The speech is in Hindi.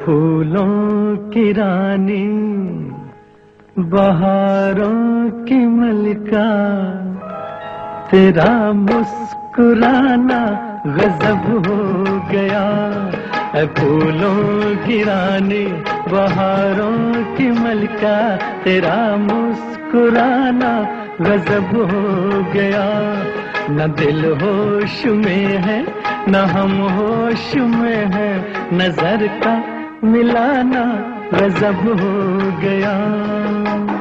फूलों की रानी, बहारों की मलिका, तेरा मुस्कुराना गजब हो गया। ऐ फूलों की रानी, बहारों की मलिका, तेरा मुस्कुराना गजब हो गया। न दिल होश में है न हम होश में है, नजर का मिलाना गजब हो गया।